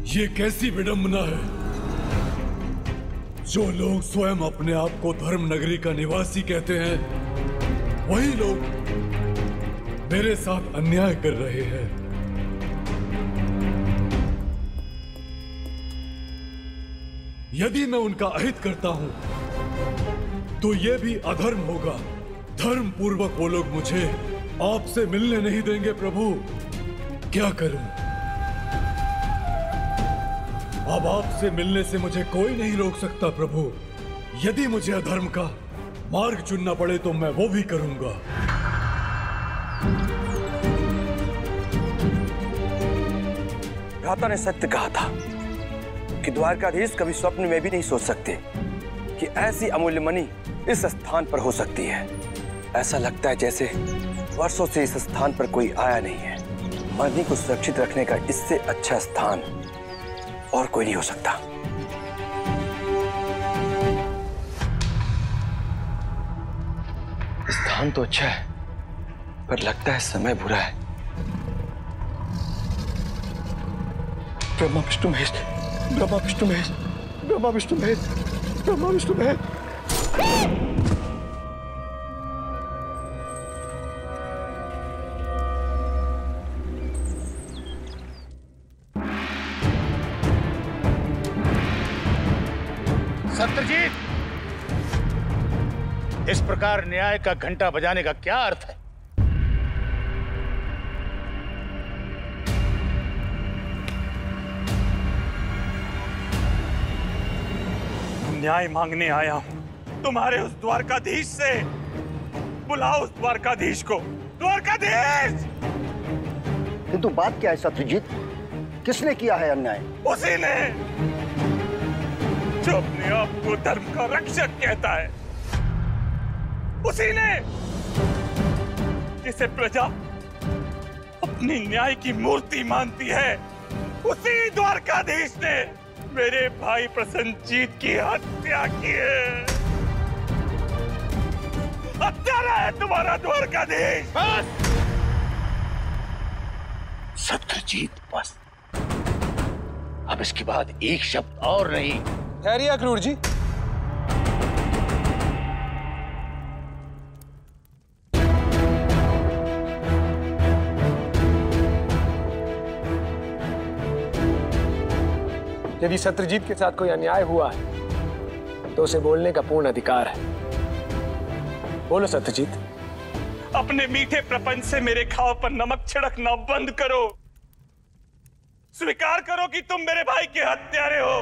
ये कैसी विडंबना है? जो लोग स्वयं अपने आप को धर्म नगरी का निवासी कहते हैं, वही लोग मेरे साथ अन्याय कर रहे हैं। यदि मैं उनका अहित करता हूं, तो यह भी अधर्म होगा। धर्म पूर्वक वो लोग मुझे आपसे मिलने नहीं देंगे प्रभु। क्या करूं? अब आपसे मिलने से मुझे कोई नहीं रोक सकता प्रभु। यदि मुझे अधर्म का मार्ग चुनना पड़े तो मैं वो भी करूंगा। भ्राता ने सत्य कहा था कि द्वारकाधीश कभी स्वप्न में भी नहीं सोच सकते कि ऐसी अमूल्य मणि इस स्थान पर हो सकती है। ऐसा लगता है जैसे वर्षों से इस स्थान पर कोई आया नहीं है। मणि को सुरक्षित रखने का इससे अच्छा स्थान और कोई नहीं हो सकता। स्थान तो अच्छा है, पर लगता है समय बुरा है। ब्रह्मा विष्णु महेश, ब्रह्मा विष्णु महेश, ब्रह्मा विष्णु महेश, ब्रह्मा विष्णु महेश। सत्यजीत, इस प्रकार न्याय का घंटा बजाने का क्या अर्थ है? न्याय मांगने आया हूं तुम्हारे उस द्वारकाधीश से। बुलाओ उस द्वारकाधीश को। द्वारकाधीश! किंतु बात क्या है सत्यजीत? किसने किया है अन्याय? उसी ने जो अपने आप को धर्म का रक्षक कहता है। उसी ने जिसे प्रजा अपनी न्याय की मूर्ति मानती है। उसी द्वारकाधीश ने मेरे भाई प्रसन्नजीत की हत्या की है। हत्यारा है तुम्हारा द्वारकाधीश। बस सत्यजीत, बस। अब इसके बाद एक शब्द और नहीं। ठहरिए अक्रूर जी। यदि सत्यजीत के साथ कोई अन्याय हुआ है तो उसे बोलने का पूर्ण अधिकार है। बोलो सत्यजीत। अपने मीठे प्रपंच से मेरे घाव पर नमक छिड़कना बंद करो। स्वीकार करो कि तुम मेरे भाई के हत्यारे हो।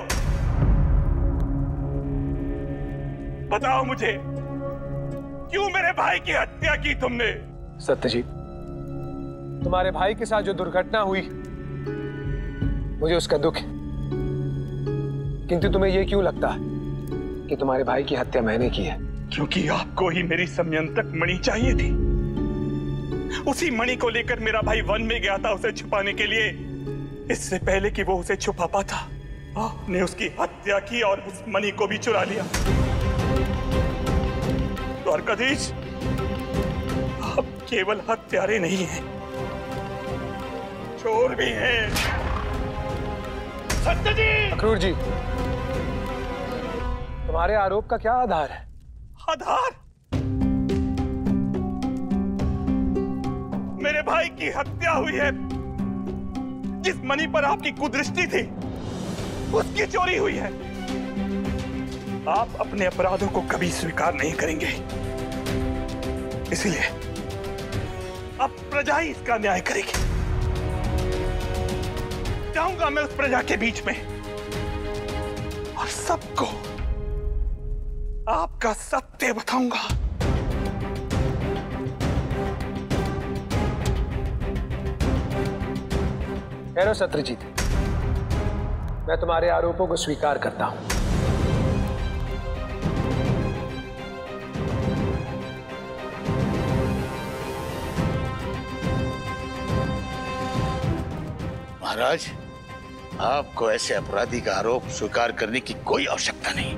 बताओ मुझे, क्यों मेरे भाई की हत्या की तुमने? सत्यजीत, तुम्हारे भाई के साथ जो दुर्घटना हुई, मुझे उसका दुख है। किंतु तुम्हें यह क्यों लगता है कि तुम्हारे भाई की हत्या मैंने की है? क्योंकि आपको ही मेरी समयंत्रक मणि चाहिए थी। उसी मणि को लेकर मेरा भाई वन में गया था उसे छुपाने के लिए। इससे पहले कि वो उसे छुपा पाता, आपने उसकी हत्या की और उस मणि को भी चुरा लिया। द्वारकाधीश, आप केवल हत्यारे नहीं हैं, चोर भी हैं। सत्यजीत! अक्रूर जी, तुम्हारे आरोप का क्या आधार है? आधार? मेरे भाई की हत्या हुई है। जिस मणि पर आपकी कुदृष्टि थी, उसकी चोरी हुई है। आप अपने अपराधों को कभी स्वीकार नहीं करेंगे, इसलिए अब प्रजा ही इसका न्याय करेगी। जाऊंगा मैं उस प्रजा के बीच में और सबको आपका सत्य बताऊंगा। ठहरो सत्यजीत, मैं तुम्हारे आरोपों को स्वीकार करता हूं। महाराज, आपको ऐसे अपराधी का आरोप स्वीकार करने की कोई आवश्यकता नहीं।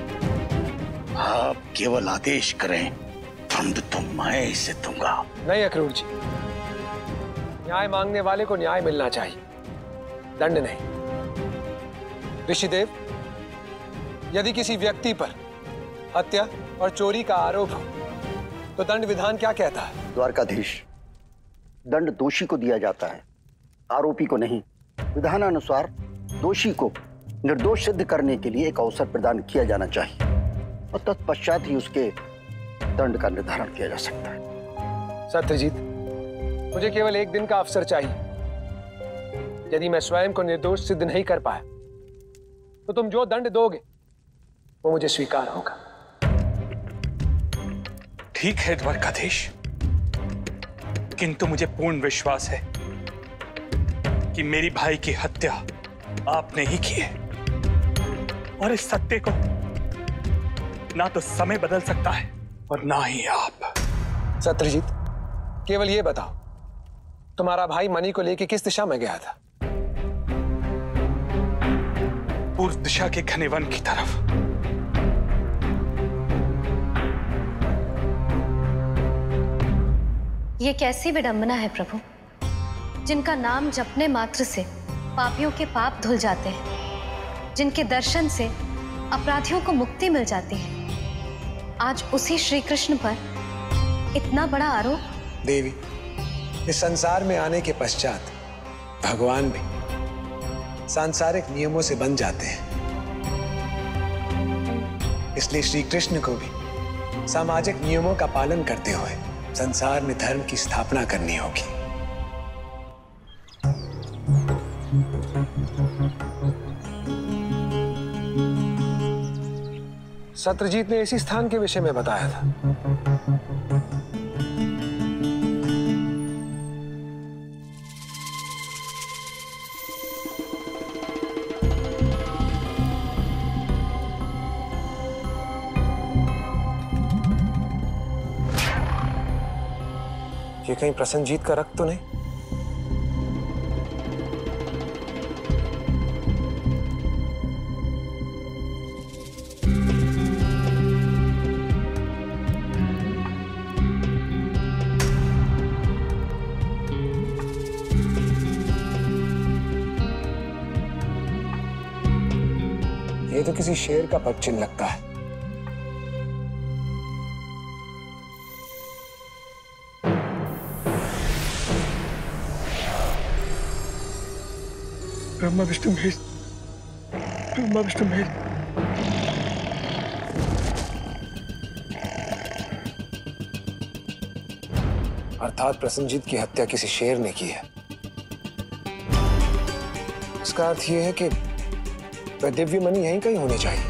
आप केवल आदेश करें, दंड तो मैं इसे दूंगा। नहीं अक्रूर जी, न्याय मांगने वाले को न्याय मिलना चाहिए, दंड नहीं। ऋषिदेव, यदि किसी व्यक्ति पर हत्या और चोरी का आरोप हो तो दंड विधान क्या कहता है? द्वारकाधीश, दंड दोषी को दिया जाता है, आरोपी को नहीं। विधानानुसार दोषी को निर्दोष सिद्ध करने के लिए एक अवसर प्रदान किया जाना चाहिए और तत्पश्चात ही उसके दंड का निर्धारण किया जा सकता है। सत्यजीत, मुझे केवल एक दिन का अवसर चाहिए। यदि मैं स्वयं को निर्दोष सिद्ध नहीं कर पाया तो तुम जो दंड दोगे वो मुझे स्वीकार होगा। ठीक है द्वारकाधीश, किंतु मुझे पूर्ण विश्वास है कि मेरी भाई की हत्या आपने ही की है और इस सत्य को ना तो समय बदल सकता है और ना ही आप। सत्यजीत, केवल ये बताओ, तुम्हारा भाई मणि को लेकर किस दिशा में गया था? पूर्व दिशा के घने वन की तरफ। ये कैसी विडंबना है प्रभु, जिनका नाम जपने मात्र से पापियों के पाप धुल जाते हैं, जिनके दर्शन से अपराधियों को मुक्ति मिल जाती है। आज उसी श्री कृष्ण पर इतना बड़ा आरोप। देवी, इस संसार में आने के पश्चात भगवान भी सांसारिक नियमों से बंध जाते हैं, इसलिए श्री कृष्ण को भी सामाजिक नियमों का पालन करते हुए संसार में धर्म की स्थापना करनी होगी। सत्यजीत ने इसी स्थान के विषय में बताया था। ये कहीं प्रसन्नजीत का रक्त तो नहीं? ये तो किसी शेर का पग चिन्ह लगता है। ब्रह्मा विष्णु महेश, ब्रह्मा विष्णु महेश। अर्थात प्रसन्नजीत की हत्या किसी शेर ने की है। इसका अर्थ यह है कि वह दिव्य मणि यहीं कहीं होनी चाहिए।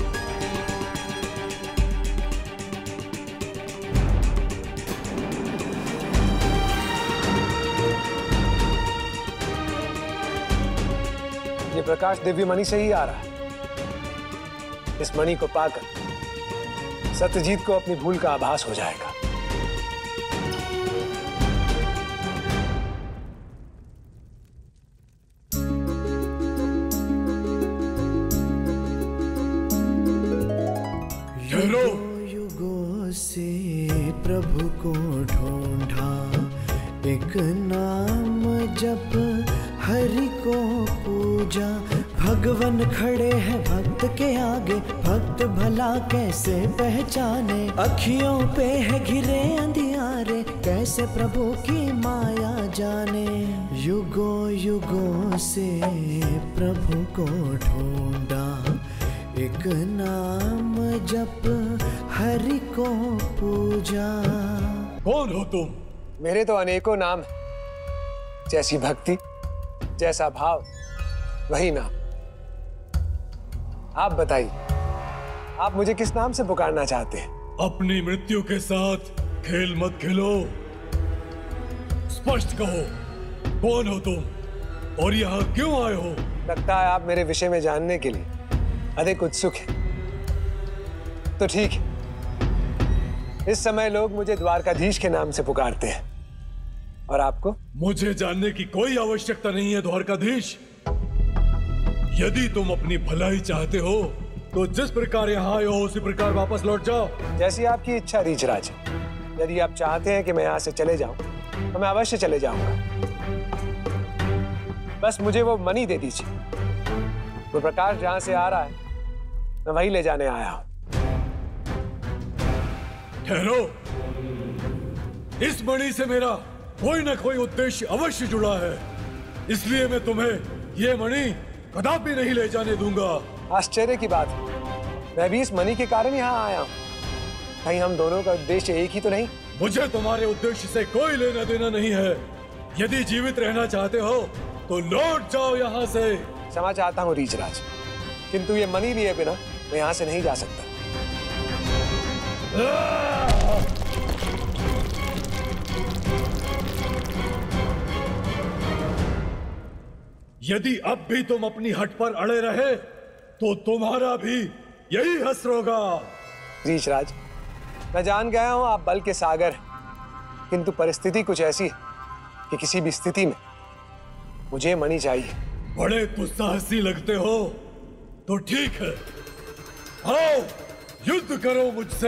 ये प्रकाश दिव्य मणि से ही आ रहा है। इस मणि को पाकर सत्यजीत को अपनी भूल का आभास हो जाएगा। युगों से प्रभु को ढूंढा, एक नाम जप हरि को पूजा। भगवान खड़े हैं भक्त के आगे, भक्त भला कैसे पहचाने। अखियों पे है घिरे अंधियारे, कैसे प्रभु की माया जाने। युगों युगों से प्रभु को ढूंढा, एक नाम जप हरि को पूजा। कौन हो तुम? मेरे तो अनेकों नाम हैं। जैसी भक्ति, जैसा भाव, वही नाम। आप बताइए, आप मुझे किस नाम से पुकारना चाहते हैं? अपनी मृत्यु के साथ खेल मत खेलो, स्पष्ट कहो, कौन हो तुम और यहाँ क्यों आए हो? लगता है आप मेरे विषय में जानने के लिए अधिक उत्सुक हैं। तो ठीक है, इस समय लोग मुझे द्वारकाधीश के नाम से पुकारते हैं। और आपको? मुझे जानने की कोई आवश्यकता नहीं है द्वारकाधीश। यदि तुम अपनी भलाई चाहते हो तो जिस प्रकार यहाँ आए हो उसी प्रकार वापस लौट जाओ। जैसी आपकी इच्छा रीछराज। यदि आप चाहते हैं कि मैं यहाँ से चले जाऊं तो मैं अवश्य चले जाऊंगा। बस मुझे वो मणि दे दीजिए वो प्रकाश जहां से आ रहा है मैं वही ले जाने आया हूं। ठहरो, इस मणि से मेरा कोई ना कोई उद्देश्य अवश्य जुड़ा है, इसलिए मैं तुम्हें ये मणि कदापि नहीं ले जाने दूंगा। आश्चर्य की बात, मैं भी इस मणि के कारण यहाँ आया हूँ। कहीं हम दोनों का उद्देश्य एक ही तो नहीं? मुझे तुम्हारे उद्देश्य से कोई लेना देना नहीं है। यदि जीवित रहना चाहते हो तो लौट जाओ यहाँ से। क्षमा चाहता हूँ रीचराज, किंतु ये मणि लिए बिना मैं यहाँ से नहीं जा सकता। यदि अब भी तुम अपनी हट पर अड़े रहे तो तुम्हारा भी यही हश्र होगा। रीचराज, मैं जान गया हूं आप बल के सागर, किंतु परिस्थिति कुछ ऐसी है कि किसी भी स्थिति में मुझे मणि चाहिए। बड़े दुस्साहसी लगते हो तो ठीक है, आओ युद्ध करो मुझसे।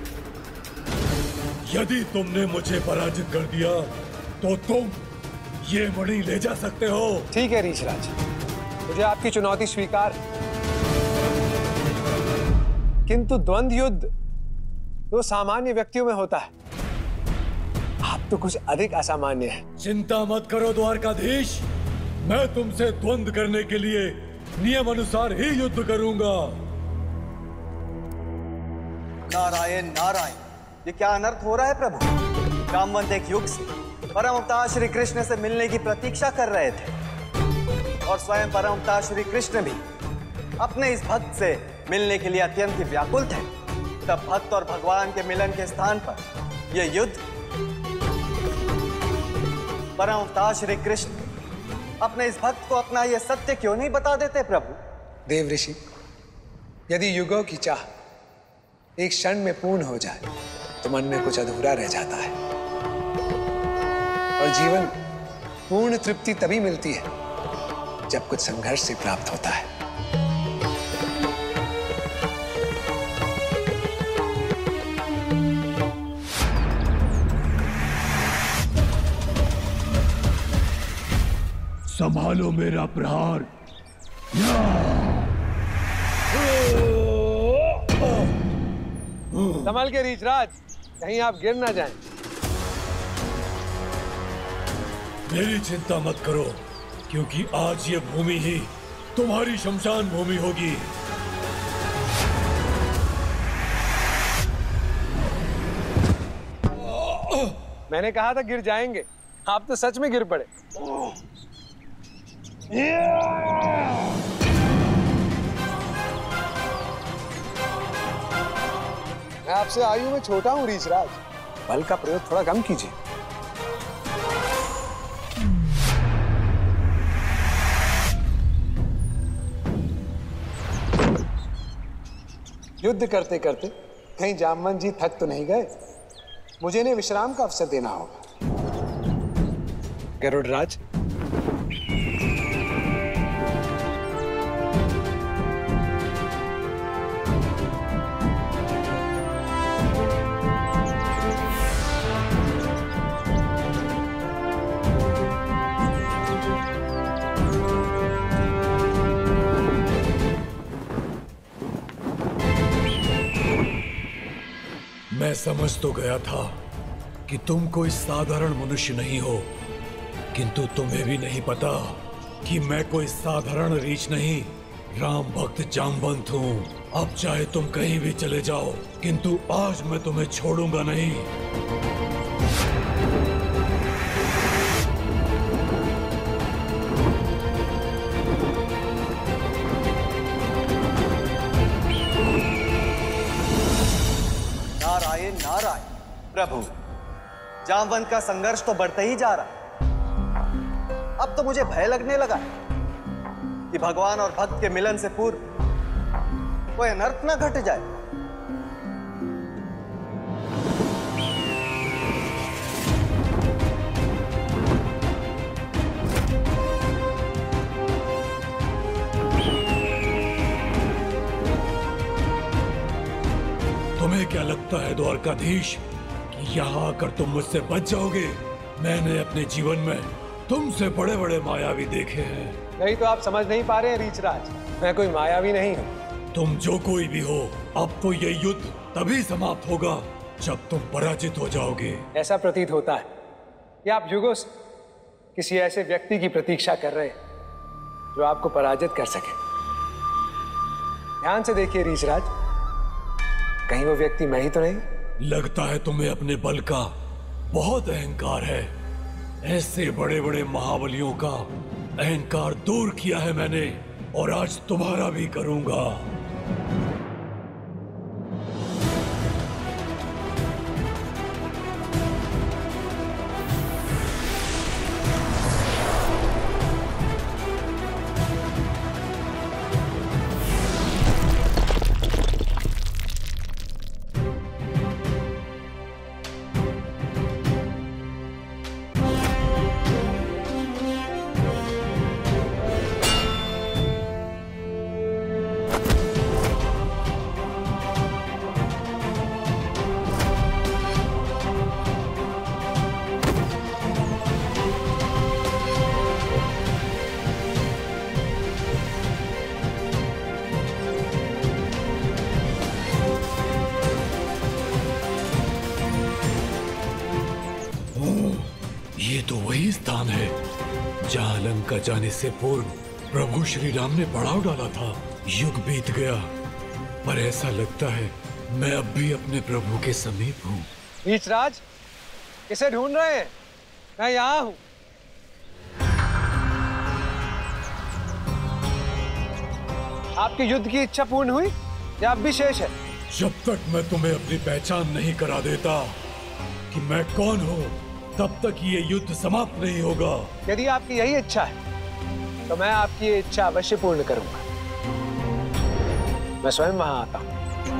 यदि तुमने मुझे पराजित कर दिया तो तुम ये मणि ले जा सकते हो। ठीक है रीचराज, मुझे आपकी चुनौती स्वीकार, किंतु द्वंद्व युद्ध तो सामान्य व्यक्तियों में होता है, आप तो कुछ अधिक असामान्य हैं। चिंता मत करो द्वारकाधीश, मैं तुमसे द्वंद्व करने के लिए नियम अनुसार ही युद्ध करूंगा। नारायण नारायण, ये क्या अनर्थ हो रहा है प्रभु? जामवंत एक युग से परमअवतार श्री कृष्ण से मिलने की प्रतीक्षा कर रहे थे और स्वयं परमअवतार श्री कृष्ण भी अपने इस भक्त से मिलने के लिए अत्यंत ही व्याकुल थे। तब भक्त और भगवान के मिलन के स्थान पर यह युद्ध। परमअवतार श्री कृष्ण अपने इस भक्त को अपना यह सत्य क्यों नहीं बता देते प्रभु? देव ऋषि, यदि युगों की चाह एक क्षण में पूर्ण हो जाए तो मन में कुछ अधूरा रह जाता है और जीवन पूर्ण तृप्ति तभी मिलती है जब कुछ संघर्ष से प्राप्त होता है। संभालो मेरा प्रहार। संभल के रीचराज, कहीं आप गिर ना जाएं। मेरी चिंता मत करो, क्योंकि आज ये भूमि ही तुम्हारी शमशान भूमि होगी। मैंने कहा था गिर जाएंगे, आप तो सच में गिर पड़े। मैं आपसे आयु में छोटा हूं रीचराज, बल का प्रयोग थोड़ा कम कीजिए। युद्ध करते करते कहीं जामवंत जी थक तो नहीं गए? मुझे इन्हें विश्राम का अवसर देना होगा। गरुड़राज, मैं समझ तो गया था कि तुम कोई साधारण मनुष्य नहीं हो, किंतु तुम्हें भी नहीं पता कि मैं कोई साधारण रीछ नहीं, राम भक्त जामवंत हूँ। अब चाहे तुम कहीं भी चले जाओ, किंतु आज मैं तुम्हें छोड़ूंगा नहीं। नारायण नारायण प्रभु, जामवंत का संघर्ष तो बढ़ता ही जा रहा है। अब तो मुझे भय लगने लगा है कि भगवान और भक्त के मिलन से पूर्व कोई अनर्थ न घट जाए। तुम्हें क्या लगता है द्वारकाधीश कि यहाँ आकर तुम मुझसे बच जाओगे? मैंने अपने जीवन में तुमसे बड़े बड़े मायावी देखे हैं। नहीं तो आप समझ नहीं पा रहे हैं रीचराज, मैं कोई मायावी नहीं हूं। तुम जो कोई भी हो, अब तो ये युद्ध तभी समाप्त होगा जब तुम पराजित हो जाओगे। ऐसा प्रतीत होता है कि आप युगों से किसी ऐसे व्यक्ति की प्रतीक्षा कर रहे हैं जो आपको पराजित कर सके। ध्यान से देखिए रीछराज, कहीं वो व्यक्ति मैं ही तो नहीं? लगता है तुम्हें अपने बल का बहुत अहंकार है। ऐसे बड़े बड़े महाबलियों का अहंकार दूर किया है मैंने, और आज तुम्हारा भी करूंगा। जहां लंका जाने से पूर्व प्रभु श्री राम ने पड़ाव डाला था। युग बीत गया, पर ऐसा लगता है मैं अब भी अपने प्रभु के समीप हूँ। रीछराज, किसे ढूंढ रहे हैं? मैं यहाँ हूँ। आपकी युद्ध की इच्छा पूर्ण हुई या अब भी शेष है? जब तक मैं तुम्हें अपनी पहचान नहीं करा देता कि मैं कौन हूँ, तब तक ये युद्ध समाप्त नहीं होगा। यदि आपकी यही इच्छा है तो मैं आपकी ये इच्छा अवश्य पूर्ण करूंगा। मैं स्वयं वहां आता हूं।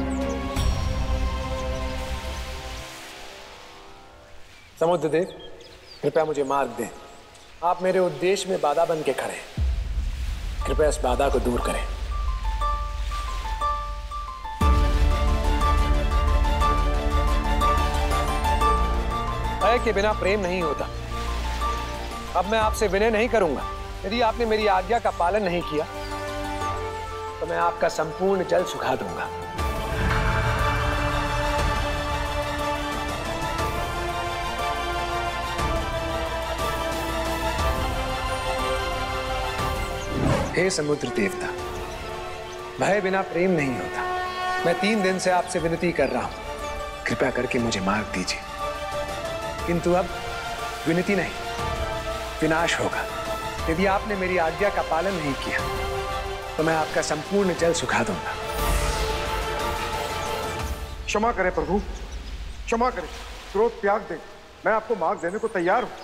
समुद्र देव, कृपया मुझे मार्ग दें। आप मेरे उद्देश्य में बाधा बन के खड़े हैं, कृपया इस बाधा को दूर करें। भय के बिना प्रेम नहीं होता। अब मैं आपसे विनय नहीं करूंगा। यदि आपने मेरी आज्ञा का पालन नहीं किया तो मैं आपका संपूर्ण जल सुखा दूंगा। हे समुद्र देवता, भय बिना प्रेम नहीं होता। मैं 3 दिन से आपसे विनती कर रहा हूं, कृपया करके मुझे मार्ग दीजिए। किंतु अब विनती नहीं, विनाश होगा। यदि आपने मेरी आज्ञा का पालन नहीं किया तो मैं आपका संपूर्ण जल सुखा दूंगा। क्षमा करें प्रभु, क्षमा करें, क्रोध त्याग दें। मैं आपको मार्ग देने को तैयार हूं।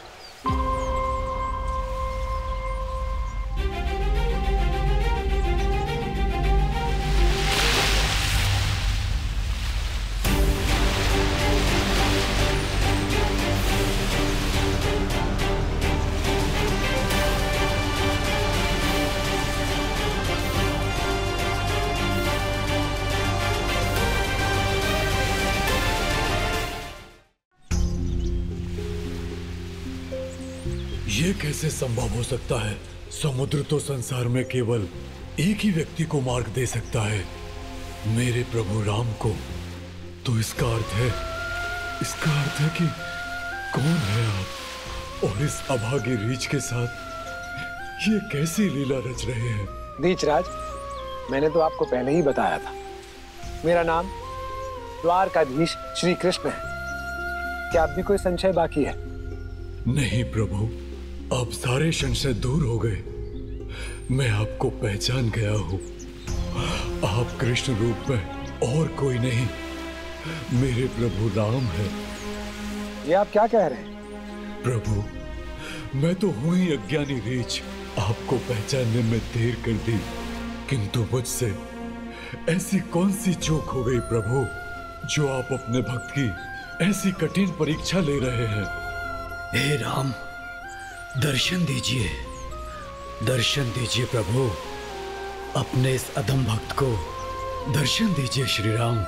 ये कैसे संभव हो सकता है? समुद्र तो संसार में केवल एक ही व्यक्ति को मार्ग दे सकता है, मेरे प्रभु राम को। तो इसका अर्थ है कि कौन है आप, और इस अभागी रीछ के साथ ये कैसी लीला रच रहे हैं? रीछराज, मैंने तो आपको पहले ही बताया था, मेरा नाम द्वारकाधीश श्री कृष्ण है। क्या अब भी कोई संशय बाकी है? नहीं प्रभु, अब सारे संशय दूर हो गए। मैं आपको पहचान गया हूँ। आप कृष्ण रूप में और कोई नहीं, मेरे प्रभु राम है। ये आप क्या कह रहे हैं? प्रभु, मैं तो हूं ही अज्ञानी रीछ, आपको पहचानने में देर कर दी, किंतु मुझसे ऐसी कौन सी चूक हो गई प्रभु, जो आप अपने भक्त की ऐसी कठिन परीक्षा ले रहे हैं? हे राम, दर्शन दीजिए, दर्शन दीजिए प्रभु, अपने इस अधम भक्त को दर्शन दीजिए श्री राम।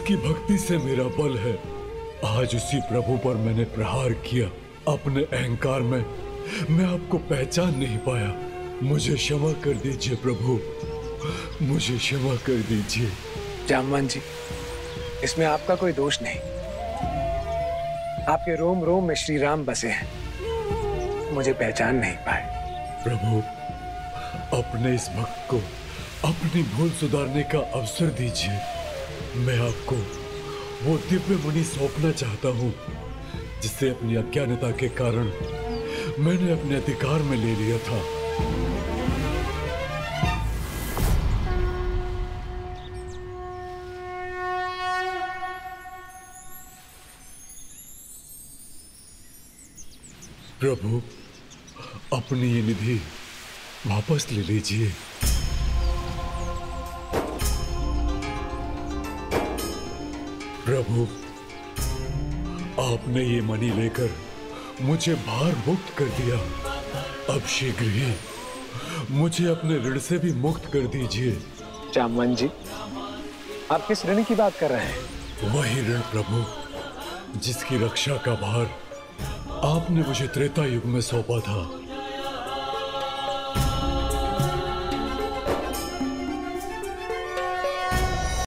जिसकी भक्ति से मेरा बल है, आज उसी प्रभु पर मैंने प्रहार किया। अपने अहंकार में मैं आपको पहचान नहीं पाया। मुझे क्षमा कर दीजिए प्रभु, मुझे क्षमा कर दीजिए। जामवंत जी, इसमें आपका कोई दोष नहीं। आपके रोम रोम में श्री राम बसे हैं, मुझे पहचान नहीं पाए। प्रभु, अपने इस भक्त को अपनी भूल सुधारने का अवसर दीजिए। मैं आपको वो दिव्य मणि सौंपना चाहता हूँ जिसे अपनी अज्ञानता के कारण मैंने अपने अधिकार में ले लिया था। प्रभु, अपनी ये निधि वापस ले लीजिए। प्रभु, आपने ये मणि लेकर मुझे भार मुक्त कर दिया। अब शीघ्र ही मुझे अपने ऋण से भी मुक्त कर दीजिए। जामवंत जी, आप किस ऋण की बात कर रहे हैं? वही ऋण प्रभु, जिसकी रक्षा का भार आपने मुझे त्रेता युग में सौंपा था।